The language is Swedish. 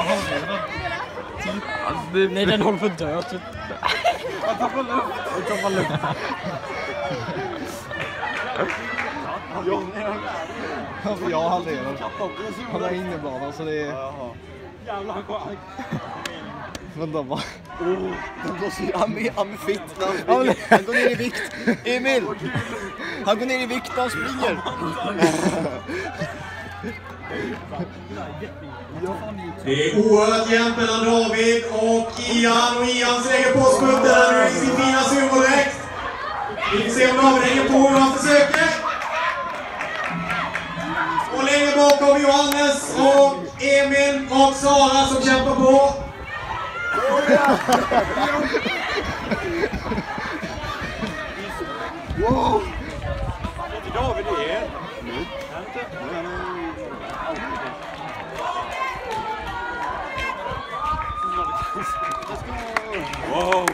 Nej, den håller för död. Jag tappar luft. Jag halverar. Han har innebanor så det är... Jävlar skönt. Vänta bara. Han är fit när han springer. Han går ner i vikt. Emil! Han går ner i vikt när han springer. Det är oerhört jämnt mellan David och Ian. Och Ian lägger på skutten i sin fina symboldräkt. Vi får se om David hänger på hur han försöker. Och längre bakom Johannes och Emil och Sara som kämpar på. Wow! David är Wow!